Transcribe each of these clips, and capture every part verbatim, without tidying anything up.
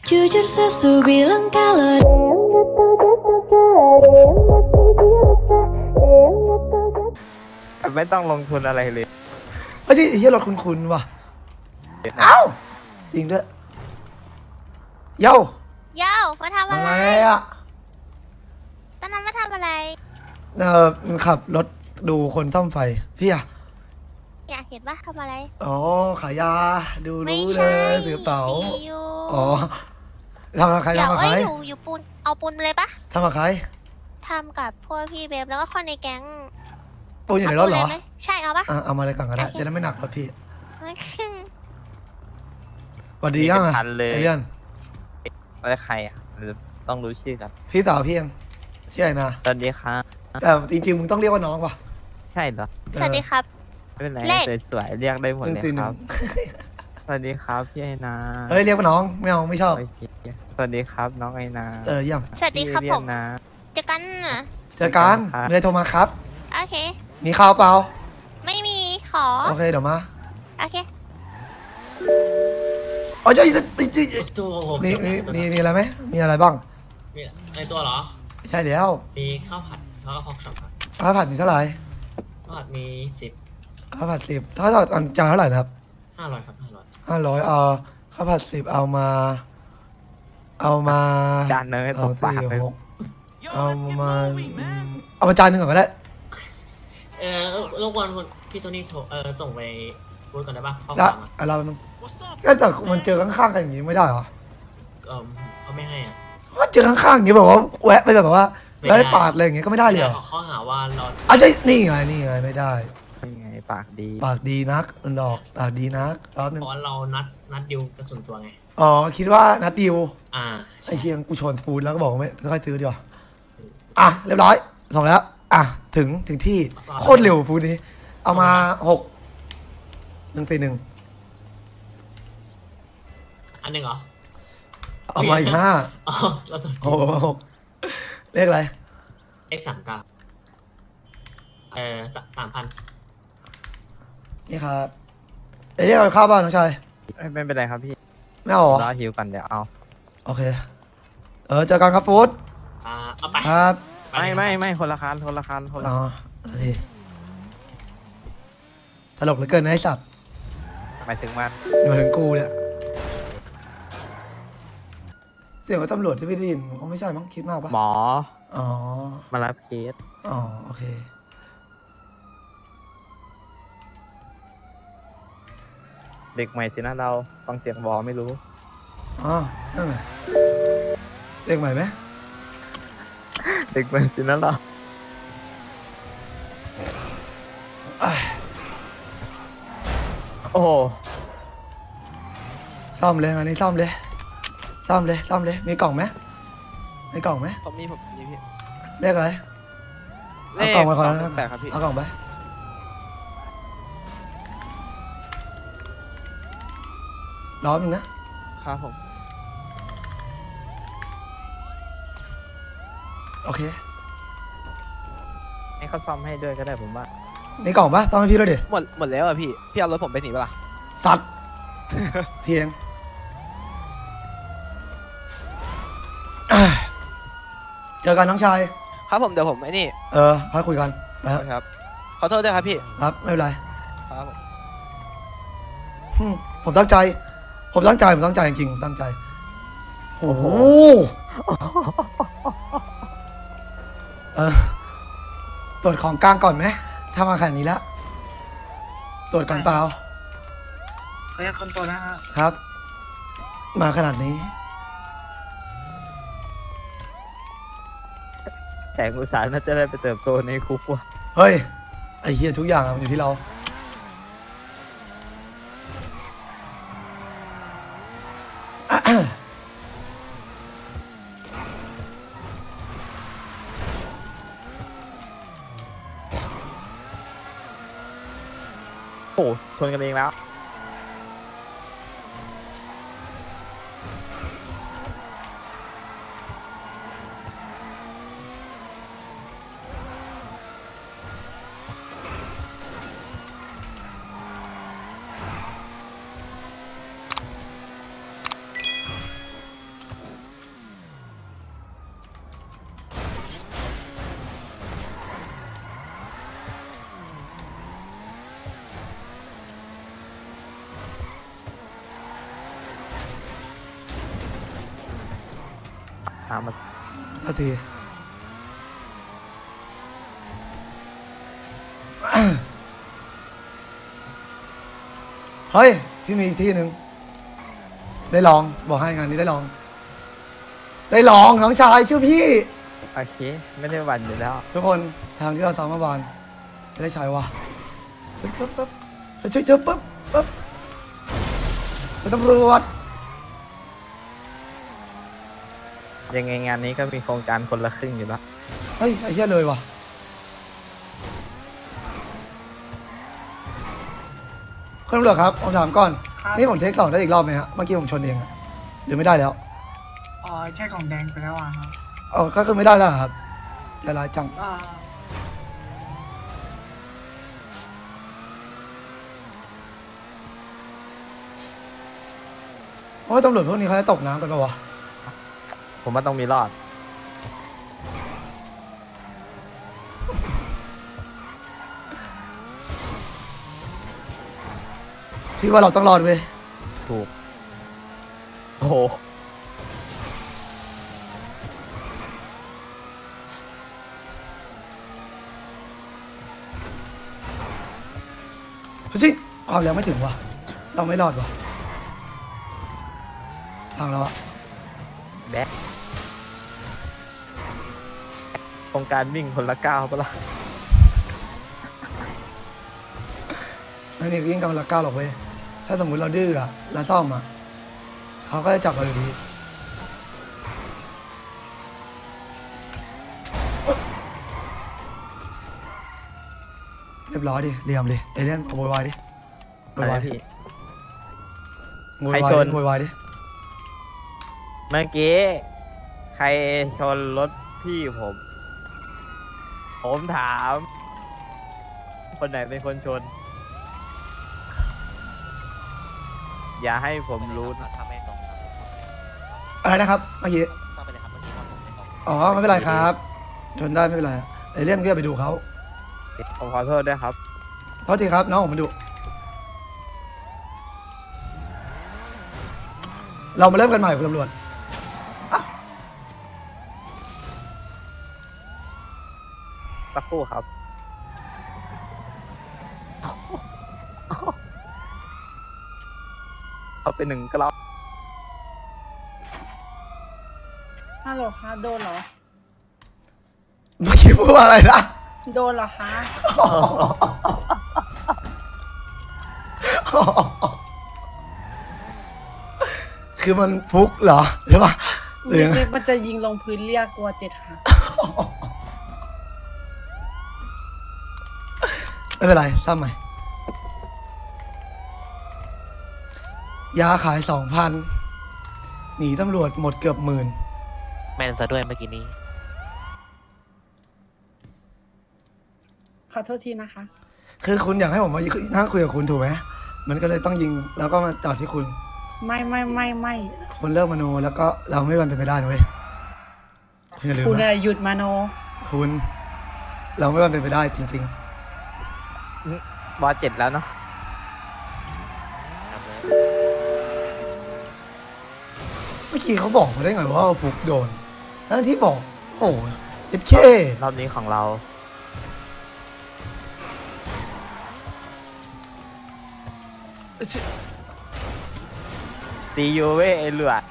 Jujur sesu bilang kalau ไม่ต้องลงทุนอะไรเลยเฮ้ยเฮียรถคุ้นๆว่ะเอ้าจริงด้วยเย้าเย้ามาทำอะไรทำไงอะตอนนั้นมาทำอะไรเออมันขับรถดูคนซ่อมไฟพี่อะอยากเห็นว่าทำอะไรอ๋อขายยาดูไม่รู้เลใช่ยถือเป๋าจีอยู่อ๋อทำกับใครเดี๋ยวทำกับเอ้ใครยอยู่อยู่ปูนเอาปูนมาเลยปะทำกับใครทำกับพวกพี่เบฟแล้วก็คนในแก๊งปูนอยู่ในรถเหรอาปูนลยไหมใช่เอาปะอ่ะเอามาเลยก่อนก็ได้โอเคจะได้ไม่หนักรถพี่โอเคสวัสดียังอะทันเลยเอเลียนอะไรใครอ่ะหรือต้องรู้ชื่อกันพี่สาวพี่ยังชื่ออะไรนะสวัสดีครับแต่จริงๆมึงต้องเรียกว่าน้องว่ะใช่เหรอสวัสดีครับไม่เป็นไรเลขสวยๆเรียกได้หมดหนึ่งเลยสี่หคนึ่รังบสวัสดีครับพี่ไอนาเฮ้ยเรียกว่าน้องไม่เอาไม่ชอบโอเคสวัสดีครับน้องไอนาเออเยี่ยมสวัสดีครับพี่ผเรียมกนะเจอกันน่ะเจอกันครับเมย์โทรมาครับโอเคมีข้าวเปล่าไม่มีขอโอเคเดี๋ยวมาโอเคอ๋อจะจะตัวผมมีมีมีมีอะไรไหมมีอะไรบ้างมีในตัวเหรอใช่แล้วมีข้าวผัดแล้วก็ฮอกช็อปครับข้าวผัดมีเท่าไหร่ข้าวผัดมีสิบข้าวผัดสิบข้าวผัดอันจานเท่าไหร่นะครับห้าร้อยครับห้าร้อยห้าร้อยเอาข้าวผัดสิบเอามา เอามาจานเนยสตองกปาสี่กเลยหกเอามาเอามาจานหนึ่งก่อนก็ได้เออรบกวนคุณพี่โทนี่โทรเออส่งไปพูดก่อนได้ปะข้อคแล้ววามอ่ะอะไรมันก็แต่มันเจอข้างๆกันอย่างนี้ไม่ได้เหรอเออเขาไม่ให้อ่ะว่าเจอข้างๆอย่างนี้แบบว่าแวะไปแบบว่าแล้วไปปาดอะไรอย่างเงี้ยก็ไม่ได้เลยเหรอเขาหาว่าเราอ่ะใช่นี่ไงนี่ไงไม่ได้ยังไงปากดีปากดีนักมันดอกปากดีนักรอบหนึงเพราะว่าเรานัดนัดดิวกระสุนตัวไงอ๋อคิดว่านัดดิวอ่าไอ้เชียงกูชนฟูดแล้วก็บอกว่าไม่ค่อยซื้อดีกว่าอ่ะเรียบร้อยส่งแล้ว อ่ะถึงถึงที่โคตรเร็วฟูดนี้ เอามาหกหนึ่งสี่หนึ่งอันหนึ่งเหรอเอามาอีกห้าอ๋อเราตัวโอ้โหหกเลขอะไร x สามเก้าเออสามพันนี่ครับเอ้ยเรียกอะไรข้าวบ้านน้องชายไม่ไม่เป็นไรครับพี่ไม่เอาเหรอรอหิวก่อนเดี๋ยวเอาโอเค เออเจอกันครับฟูดอ่าเอาไปครับไม่ไม่ไม่คนละคันคนละคันคนละอ๋อโอเคตลกเหลือเกินนะไอ้สัตว์หมายถึงมันดูถึงกูเนี่ยเสียงว่าตำรวจที่พี่ได้ยินเขาไม่ใช่มั้งคิดมากปะหมออ๋อมารับเคสอ๋อโอเคเด็กใหม่สินะเราฟังเสียงบอไม่รู้อ๋อนั่นไงเลขใหม่ไหมเด็กใหม่สินะเรา โอ้โหซ่อมเลยอันนี้ซ่อมเลยซ่อมเลยซ่อมเลยมีกล่องไหมมีกล่องไหมผมมีผมมีพี่เลขอะไรเลเอาขกล่องมาก่อนสองหนะนึ่งแปดครับพี่เอากล่องไปล้อมหนึ่งนะครับผมโอเคให้เขาซ่อมให้ด้วยก็ได้ผมว่ามีกล่องปะซ่อมให้พี่ด้วยดิหมดหมดแล้วอะพี่พี่เอารถผมไปหนีปะล่ะสัตว์ เพียง เจอกันน้องชายครับผมเดี๋ยวผมไอ้นี่เออค่อยคุยกันไปครับครับขอโทษด้วยครับพี่ครับไม่เป็นไรครับผมอืมผมตั้งใจ ผมตั้งใจผมตั้งใจจริงๆผมตั้งใจโอ้โหเออตรวจของกลางก่อนไหมถ้ามาขนาดนี้แล้วตรวจก่อนเปล่าขออนุญาตคนตัวนะฮะครับ มาขนาดนี้แต่อุตสาห์น่าจะได้ไปเติบโตในคุกว่ะเฮ้ย ไอ้เฮียทุกอย่างอะมันอยู่ที่เราโอ้โหชนกันเองแล้วตามมาเท่าที เฮ้ย พี่มีอีกที่หนึ่งได้ลองบอกให้งานนี้ได้ลอง ได้ลองน้องชายชื่อพี่โอเคไม่ได้หวันอยู่แล้วทุกคนทางที่เราซ้อมเมื่อวานจะได้ใช้วะปึ๊บปึ๊บปึ๊บเชื่อเชื่อปึ๊บปึ๊บเป็นตำรวจยังไงงานนี้ก็มีโครงการคนละครึ่งอยู่แล้วเฮ้ยไอ้เหี้ยเลยว่ะคุณตำรวจครับผมถามก่อนครับนี่ผมเทคสองได้อีกรอบไหมฮะเมื่อกี้ผมชนเองอะหรือไม่ได้แล้วอ๋อใช่ของแดงไปแล้วอ่ะครับอ๋อก็คือไม่ได้แล้วเหรอครับใจร้ายจังอ่าเพราะว่าตำรวจพวกนี้เขาจะตกน้ำกันปะวะผมว่าต้องมีรอดพี่ว่าเราต้องรอดเว้ยถูก โอ้โหเฮ้ยความแรงไม่ถึงว่ะเราไม่รอดว่ะทางเราอะแดกโครงการวิ่งคนละก้าวปะล่ะไม่มีวิ่งกำลังก้าวหรอกเว้ยถ้าสมมุติเราดื้ออะเราซ่อมอะเขาก็จะจับเราอยู่ดีเรียบร้อยดิเรียมดิเอเลี่ยนโวยวายดิโวอะยไรวายพี่โวยวายใครชดินโวยวายดิเมื่อกี้ใครชนรถพี่ผม ผมถาม คนไหนเป็นคนชน อย่าให้ผมรู้นะถ้าไม่ตรงครับอะไรนะครับเมื่อกี้ต้องไปเลยครับเมื่อกี้ครับผมไม่ตรงอ๋อไม่เป็นไรครับชนได้ไม่เป็นไรเอเลี่ยนก็อย่าไปดูเขาผมขอโทษด้วยครับโทษทีครับน้องผมมาดูเรามาเริ่มกันใหม่คุณตำรวจสักครู่ครับ เอาไปหนึ่งกล้องฮัลโหลคะโดนเหรอเมื่อกี้พูดว่าอะไรนะโดนเหรอคะคือมันฟุกเหรอใช่ปะหรือยังไงมันจะยิงลงพื้นเรียกกลัวเจ็ดค่ะไม่เป็นไรซ้ำใหม่ยาขายสองพันหนีตำรวจหมดเกือบหมื่นแม่นซะด้วยเมื่อกี้นี้ขอโทษทีนะคะคือคุณอยากให้ผมมานั่งคุยกับคุณถูกไหมมันก็เลยต้องยิงแล้วก็มาจอดที่คุณไม่ไม่ไม่ไม่คุณเลิกมโนแล้วก็เราไม่วันเป็นไปได้นะเว้ยคุณอย่าลืมคุณนะอะหยุดมาโนคุณเราไม่วันเป็นไปได้จริงบอสเจ็ดแล้วเนาะๆ เมื่อกี้เขาบอกมาได้ไงว่าฟุกโดนแล้วที่บอกโอ้ยเอ็ดเครอบนี้ของเรา ตียูเว้ยไอเหลือด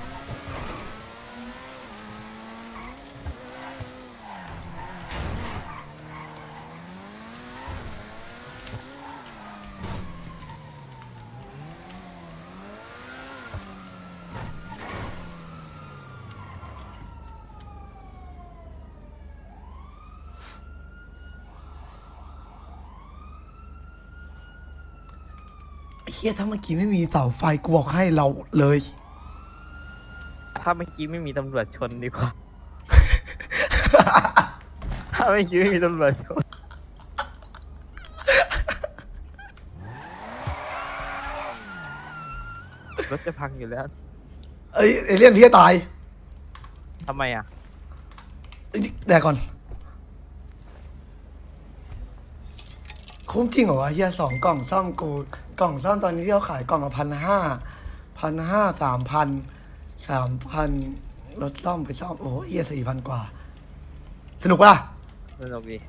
เฮียถ้าเมื่อกี้ไม่มีเสาไฟกูบอกให้เราเลยถ้าเมื่อกี้ไม่มีตำรวจชนดีกว่า ถ้าเมื่อกี้ไม่มีตำรวจชน รถจะพังอยู่แล้วเอ้ยเอเลี่ยนพี่จะตายทำไมอ่ะเอ้ยแดกก่อนคุ้มจริงเหรอวะเฮียสองกล่องซ่อมกูกล่องซ่อมตอนนี้ที่เขาขายกล่องละพันห้าพันห้าสามพันสามพันรถซ่อมไปซ่อมโอ้โหเอียสี่พันกว่าสนุกปะล่ะสนุกดี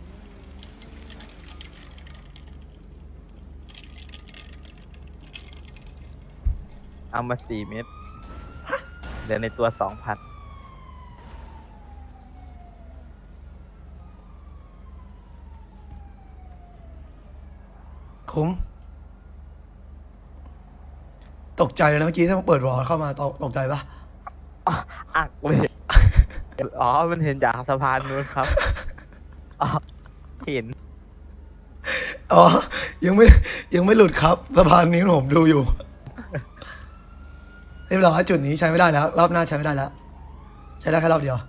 เอามาสี่เม็ดเหลือในตัวสองพันคุ้มตกใจเลยนะเมื่อกี้ถ้ามันเปิดวอลเข้ามาตกตกใจปะอักเลย อ๋อ มันเห็นจากสะพานนู้นครับ อ๋อ เห็นอ๋อยังไม่ยังไม่หลุดครับสะพานนี้ผมดูอยู่เรียบร้อยจุดนี้ใช้ไม่ได้แล้วรอบหน้าใช้ไม่ได้แล้วใช้ได้แค่รอบเดียว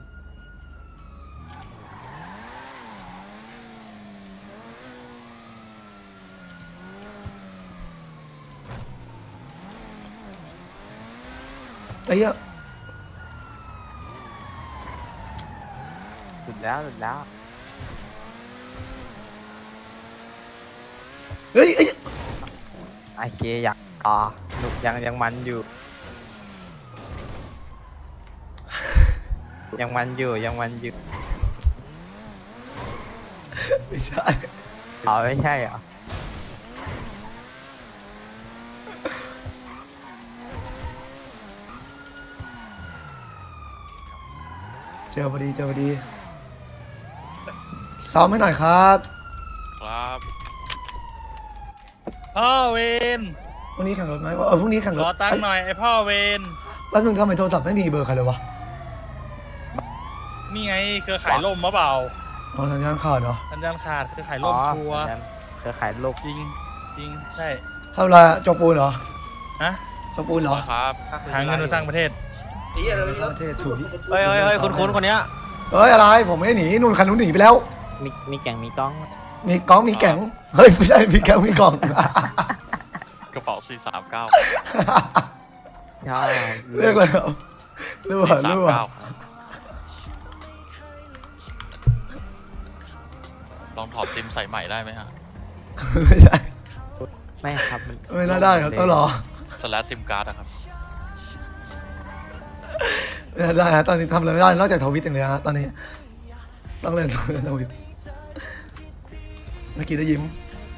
ไอ้เหี้ยสุดแล้วสุดแล้วเฮ้ยไอ้โอเคอยากต่อหนุกยังยังมันอยู่ ยังมันอยู่ยังมันอยู่ไม่ใช่อ๋อไม่ใช่เหรอเจอพอดีเจอพอดีซ้อมให้หน่อยครับครับพ่อเวนพรุ่งนี้แข่งรถไหมเออพรุ่งนี้แข่งรรถอตั้งหน่อยไอพ่อเวนแป๊บนึงทำไมโทรศัพท์ไม่มีเบอร์ใครเลยวะนี่ไงเครือข่ายล่มมะเปล่าอ๋อสัญญาณขาดเหรอสัญญาณขาดเครือข่ายล่มชัวร์อ๋อเครือข่ายโลกจริงจริงใช่ทำอะไรอะจกปูนเหรอฮะจกปูนเหรอครับหาเงินมาสร้างประเทศประเทศถุยเฮ้ยเฮ้ยเฮ้ยคุณคุณคนเนี้ยเฮ้ยอะไรผมไม่ได้หนีนู่นคันนู้นหนีไปแล้วมีมีแก่งมีกล้องมีกล้องมีแก่งเฮ้ยไม่ใช่มีแก่งมีกล่องกระเป๋าสี่สามเก้าใช่เรียกเลยรู้ว่าสามรู้ว่าเก้าลองถอดซิมใส่ใหม่ได้ไหมฮะไม่ได้ไม่ครับมันไม่น่าได้ครับต้องรอสแลชซิมการ์ดอะครับไม่น่าได้ฮะตอนนี้ทำอะไรไม่ได้นอกจากทวิตอย่างเดียวฮะตอนนี้ต้องเล่นทวิตเมื่อกี้ได้ยิ้ม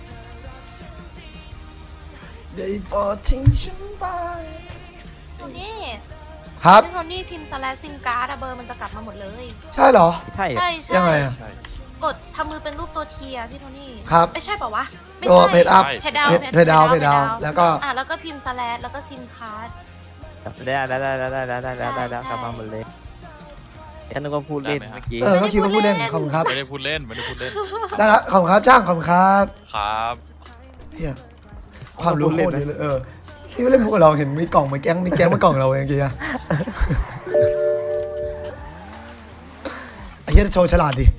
ได้พอทิ้งฉันไปโทนี่ครับพี่โทนี่พิมพ์สแลชซิมการ์ดอะเบอร์มันจะกลับมาหมดเลยใช่เหรอใช่เหรอใช่ใช่ยังไงอะกดทำมือเป็นรูปตัวทีอะพี่โทนี่ครับไม่ใช่เปล่าวะไม่ตัวใช่เพจอัพเพจดาวเพจดาวเพจดาวแล้วก็อ่ะแล้วก็พิมพ์สแลชแล้วก็ซิมการ์ดได้ได้ได้ได้ได้ได้ได้ได้ได้ได้กลับมาหมดเลยฉันนึกว่าพูดเล่นเมื่อกี้เออก็คิดว่าพูดเล่นขอบคุณครับไม่ได้พูดเล่นไม่ได้พูดเล่นได้ละขอบคุณครับจ้างขอบคุณครับครับเฮียความรู้โคตรเยอะเลยเออคิดว่าเล่นมุกกับเราเห็นมีกล่องมีแก๊งมีแก๊งมากล่องเราเองกี้อะไอ้เฮียโชว์ฉลาดดิ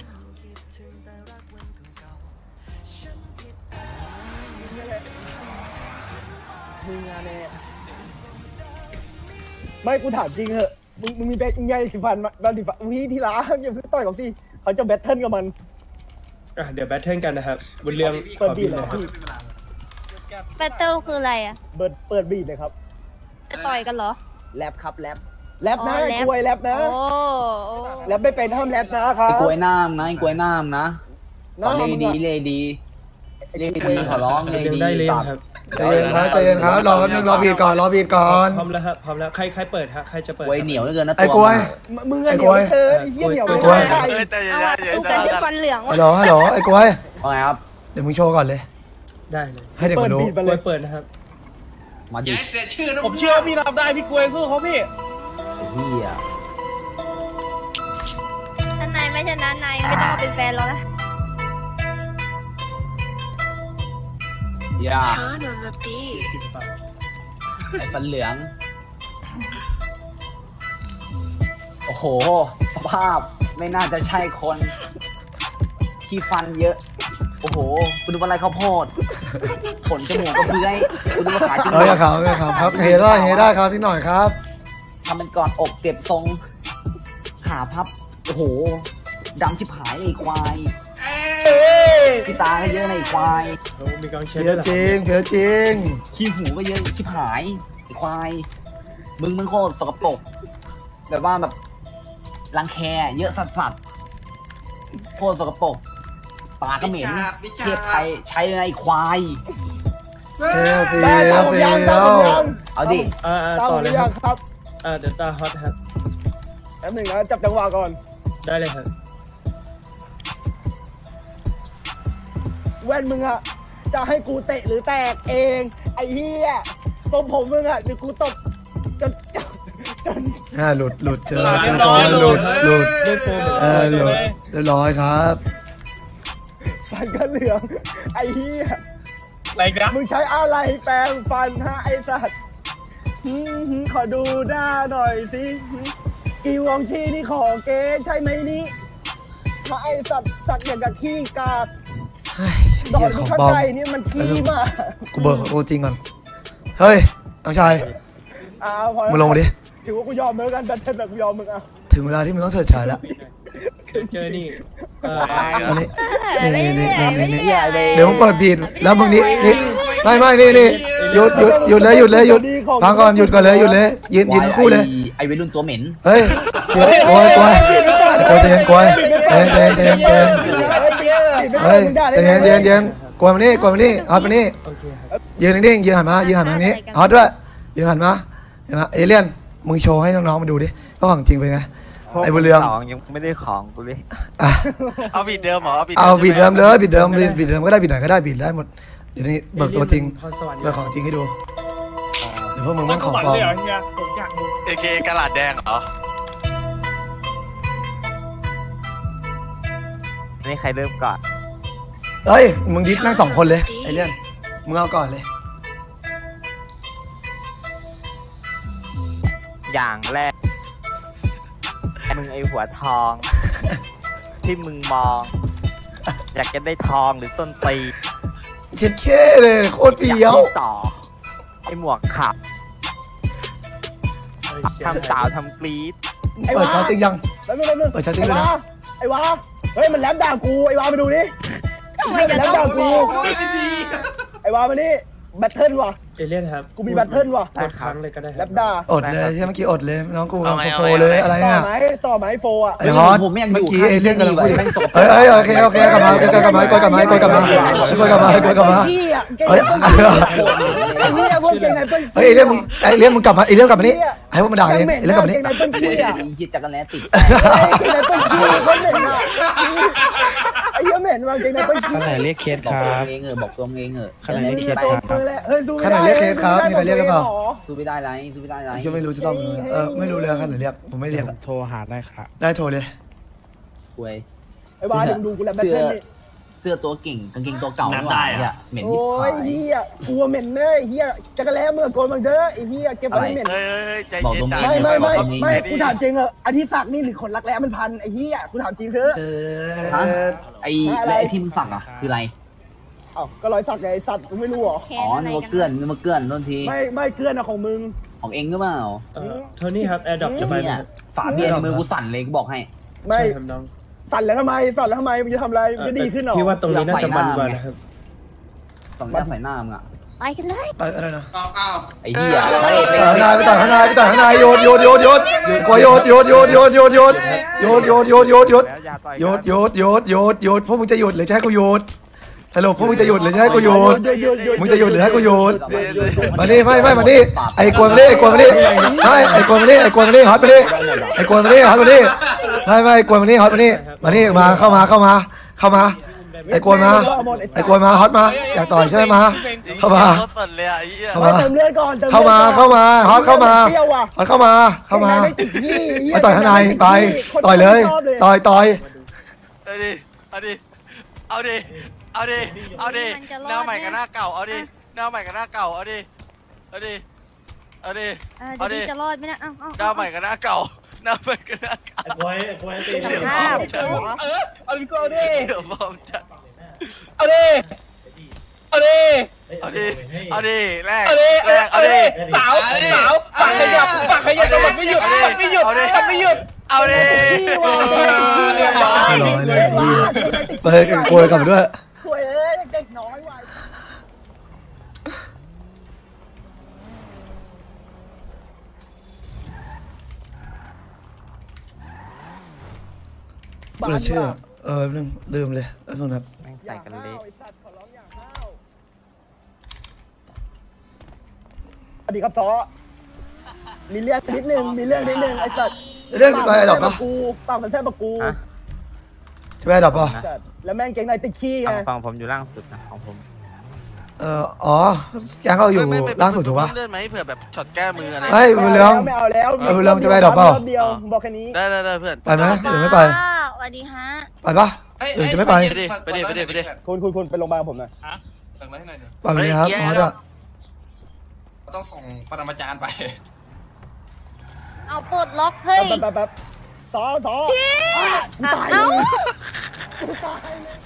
ไม่กูถามจริงเหอะมึงมึงมีแบงค์ใหญ่สีฟันมาแบงค์สีฟันวิที่ร้านอย่าเพิ่งต่อยกับสิเขาจะแบทเทิลกับมันอ่ะเดี๋ยวแบทเทิลกันนะครับบนเรื่องเปิดบีดเลยพี่แบตเทิลคืออะไรอะเปิดเปิดบีดเลยครับจะต่อยกันเหรอแรปครับแรปแรปนะอ๋อไอ้แรปกล้วยแรปนะโอ้แรปไม่เป็นห้ามแรปนะครับไอ้กล้วยน้ำนะไอ้กล้วยน้ำนะน้าเลมึงดีอะเลดีเลดีขอร้องเลดีได้เลยตัดครับใจเย็นครับใจเย็นครับรอแป๊บนึงรอบีดก่อนรอบีดก่อนพร้อมแล้วครับพร้อมแล้วใครใครเปิดฮะใครจะเปิดกล้วยเหนียวเหลือเกินนะไอ้ตัวกล้วยมึงอะเหนียวเกินไอ้เหี้ยเหนียวไม่กล้วยได้เอาอะสู้กันที่ฟันเหลืองฮัลโหลฮัลโหลไอ้กล้วยว่าไงครับเดี๋ยวมึงโชว์ก่อนเลยได้เลยให้เด็กมันรู้เปิดบีดไปกเลล้วย ยเปิดนะครับมาดิผมเชื่อพี่รับได้พี่กล้วยสู้เขาพี่ไอ้เหี้ยถ้านายไม่ชนะนายไม่ต้องมาเป็นแฟนเรานะอย่าไอ้ฟันเหลือง โอ้โห สภาพไม่น่าจะใช่คนขี้ฟันเยอะ โอ้โหคุณดูอะไรข้าวโพดขนจมูกก็เบื้อยคุณดูว่าขาชิ้นเอออย่าขำอย่าขำครับเฮได้เฮได้ครับนิดหน่อยครับทำเป็นก่อนอกเก็บทรงขาพับ โอ้โหดำชิบหายไอ้ควายพี่ตาก็เยอะในะไอ้ควายมีกองเชีเพียร์ยด้วยจริงเพียจริงขี้หูก็เยอะชิบหายไอ้ควายมึงมึงโคตรสกปรกแบบว่าแบบรังแคเยอะสัสสัสๆโคตรสกปรกปากก็เหม็นเทพไทยใช้ไอ้ควายเฟี้ยวเฟี้ยวเฟี้ยวเอาดิอ่าตามต่อหเลรืยอคยัรับงครับอ่าเดี๋ยวตาฮอตครับแป๊บหนึ่งนะจับจังหวะก่อนได้เลยครับแว่นมึงอะจะให้กูเตะหรือแตกเองไอ้เหี้ยทรงผมมึงอะเดี๋ยวกูตบจนจนจนอ่าหลุดหลุดเจอเจอตัวหลุดหลุดเลือกตัวเหมือนเออหลุดเรียบร้อยครับฟันก็เหลืองไอ้เหี้ยอะไรครับมึงใช้อะไรแปรงฟันฮะไอ้สัตว์หืมหืมขอดูหน้าหน่อยสิหืมอีวองชีนี่ของเก๊ใช่ไหมนี่ถ้าไอ้สัตว์สัตว์อย่างกับขี้กากเฮ้ยดอเหี้กยขที่องข้างปลอมในนี่มันขี้มากกูเบิกของกูจริงก่อนเฮ้ยน้องชายอ้าวพอมึงลงมาดิถือว่ากูยอมมึงกันแต่เธอแบบกูยอมมึงอ่ะถึงเวลาที่มึงต้องเฉิดฉายแล้วเจอนี่เอออันนี้ไม่นี่ได้นี่ไม่นี่ได้นี่เดี๋ยวมึงเปิดบีทแล้วมึงนี่นี่ไม่ไม่นี่นี่หยุดหยุดหยุดเลยหยุดเลยหยุดฟังก่อนหยุดก่อนเลยหยุดเลยยืนยืนคู่เลยไอ้วัยรุ่นตัวเหม็นเฮ้ยกลัวกลัวกลัวกลัวเย็นกลัวเย็นเย็นเย็นเย็นเฮ้ยเย็นเย็นเย็นกลัวมานี่กลัวมานี่ฮอตมานี่โอเคครับยืนนิ่งๆยืนหันมายืนหันมาทางนี้ฮอตด้วยยืนหันมาเห็นไหมเอเลี่ยนมึงโชว์ให้น้องๆมาดูดิว่าของจริงเป็นไงไอ้บุญเรืองสองยังไม่ได้ของกูเลยอ่ะเอาบีดเดิมเหรอเอาบีดเดิมเลยบีดเดิมบีดเดิมก็ได้บีดไหนก็ได้บีดได้หมดเดี๋ยวนี้เบิกตัวจริงพรสวรรค์เบิกของจริงให้ดูเดี๋ยวพวกมึงมัแม่นงขขออง งปลอปลอมเลยเหรอเฮียผมอยากดูเอเคกระดาษแดงเหรอนี่ใครเริ่มก่อนเอ้ยมึงดิสแม่งสองคนเลยไอ้เลี่ยนมึงเอาก่อนเลยอย่างแรกมึงไอหัวทอง ที่มึงมอง อยากจะได้ทองหรือต้นตีเช็ดแค่เลยโคตรเปียวต่อไอหมวกขับทำสาวทำกรี๊ดไอ้เปิดวาชาร์ติ้งยังแล้วมึงแล้วมึงเปิดชาร์ติ้งด้วยนะไอ้วาเฮ้ยมันแลบด่ากูไอ้วามาดูดิทำไมจะแลบต้อด่าง กูไอ้วามานี่แบทเทิลว่ะเอเลี่ยนครับกูมีแบทเทิลว่ะกดครั้งเลยก็ได้คแลรับบด่าอดเลยใช่เมื่อกี้อดเลยน้องกูเอาไงโฟเอาไงเลยอะไรต่อเนี่ยไหมต่อไหมโฟอ่ะไอ้ฮอตผมไม่อยากอเมื่อยู่ กี้ข้างไอ้เรื่องกำลังพูดแม่งสกปรกเอ้ยเอ้ยโอเคโอเคกลับมากลับมากลับมากลับมากลับมากลับมากลับมาขี้อ่ะเก่งเฮ้ยไอ้เหี้ยพวกเก่งไหนเปิ้ลเฮ้ยไอ้เรื่องมึงไอ้เรื่องมึงกลับมาไอ้เรื่องกลับมานี่ให้พวกมันด่าเองไอ้เรื่องกลับมานี่เก่งไหนเปิ้ลขี้อ่ะไอ้เหี้ยจักรแล้ติดเก่งไหนเปิ้ลขี้เปิ้ลเหม็นอ่ะไอ้เหี้ยเหม็นว่ะเก่งไหนเปิ้ลขี้ขนาดเรียกเคสบคอกรัตัวบเองเออบอกตัวเองเออขนาดนี้มีตัวมือแหละเฮ้ยสู้ขนาดเรียกเคสครับมีใครเรียกหรือเปล่าสู้ไม่ได้ไรสู้ไม่ได้ไรผมไม่รู้จะต้องเออไม่รู้เลยครับหรือเรียกผมไม่เรียกอะโทรหาได้ครับได้โทรเลยป่วยไอ้วาเดี๋ยวมึงดูกูแลบแบทเสื้อเทิลนี่เสื้อตัวเก่งกางเกงตัวเก่านี่หว่าเนี่ยเหม็นที่โอ้ผายเฮียกลัวเหม็นเนยเฮียจักรแล้เมื่อโกนมันเด้อไอ้เฮียเก็บไว้เหม็นเฮ้ยเฮ้ยใจบอกเย็ตรนงจ้ะไม่ไม่ไม่บอกตรงนี้ไม่กูถามจริงเหอะอธิศักดิ์นี่หรือขนรักแร้มันพันไอ้เฮียกูถามจริงเถอะเจฮะอไอ้และไอ้ที่มึงสักอ่ะคืออะไรเอ้าก็รอยสักไงไอ้สัตว์กูไม่รู้เหรออ๋อนึกว่าเกลื่อนนึกว่าเกลื่อนโทษทีไม่ไม่เกลื่อนอะของมึงของเองหรือเปล่าเอ่อโทนี่ครับแอร์ดรอปจะไปไหมเนี่ยครับฝาเบียร์ในมือกูสั่นเลยกูบอกให้ไม่ใช่ครับน้องสั่นแล้วทำไมสั่นแล้วทำไมมึงจะทำอะไรมึงจะดีขึ้นเหรอพี่ว่าตรงนี้น่าจะมันกว่านะครับสองแก้วใส่หน้ามึงอ่ะไปกันเลยไปอะไรนะไอ้เหี้ยต่อยข้างในไปต่อยข้างในไปต่อยข้างในโยนโยนโยนโยนกลัวโยนโยนโยนโยนโยนโยนโยนโยนโยนโยนโยนแล้วอย่าต่อยโยนโยนโยนโยนโยนพวกมึงจะหยุดหรือจะให้กูโยนสรุปพวกมึงจะหยุดหรือจะให้กูโยนมึงจะหยุดหรือให้กูโยนมานี่ไม่ไม่มานี่ไอ้กวนมานี่ไอ้กวนมานี่ไม่ไอ้กวนมานี่ไอ้กวนมานี่ฮอตมานี่ไอ้กวนมานี่ฮอตมานี่ไม่ไม่ไอ้กวนมานี่ฮอตมานี่มานี่มาเข้ามาเข้ามาเข้ามาไอ้กวนมาไอ้กวนมาฮอตมาอยากต่อยใช่ไหมมาเข้ามาโคตรสดเลยอ่ะไอ้เหี้ยเข้ามามาเติมเลือดก่อนเติมเข้ามาเข้ามาฮอตเข้ามาเปรี้ยวว่ะฮอตเข้ามาเข้ามาไม่ติดที่เหี้ไปต่อยข้างในไปต่อยเลยต่อยต่อยเอาดิเอาดิเอาดิเอาดิเอาดิหน้าใหม่กับหน้าเก่าเอาดิหน้าใหม่กับหน้าเก่าเอาดิเอาดิเอาดิอ่าเอาเดี๋ยวดิพี่จะรอดไหมนะเอ้าเอ้าหน้าใหม่กับหน้าเก่าหน้าใหม่กับหน้าเก่าไว้ไว้ตีเดี๋ยวภาพจะเออเอาดิเอาดิเดี๋ยวผมจะเอาดิเอาดิเอาดิเอาดิแรกเอาดิแรกเอาดิสาวสาวปากขยับปากขยับมันไม่หยุดมันไม่หยุดมันไม่หยุดเอาดิร้อยเลยไปกลัวกลับมาด้วยโวยเอ้ยเด็กน้อยว่ะเกูเลยเชื่อเออนึงลืมเลยแล้วนู่นครับแม่งใส่กันเละสวัสดีครับซอมีเรื่องนิดนึงมีเรื่องนิดนึงไอ้สัตว์เรื่องอะไรดอกปาปะกกูปากมันแซ่บปากกูฮะจะไปดอกปะแล้วแม่งเก่งในติดขี้ไงฝั่งผมอยู่ล่างสุดนะของผมเอออ๋อแกงเขาอยู่ไม่ไม่ล่างสุดถูกปะเลื่อนไหมเผื่อแบบช็อตแก้มืออะไรเฮ้ยบุญเรืองไม่เอาแล้วเออบุญเรืองจะไปดอกเปล่ารอบเดียวบอกแค่นี้ได้ได้ได้เพื่อนไปไหมหรือไม่ไปสวัสดีฮะไปปะหรือจะไม่ไปไปดิไปดิไปดิไปดิคุณคุณคุณไปโรงพยาบาลกับผมหน่อยตึงไว้ให้หน่อยเดี๋ยวไปไหมครับมอสอะต้องส่งปรมาจารย์ไปเอาปลดล็อกเฮ้ยแป๊บแป๊บแป๊บซอซอพี่ตายเอ้าตายเลย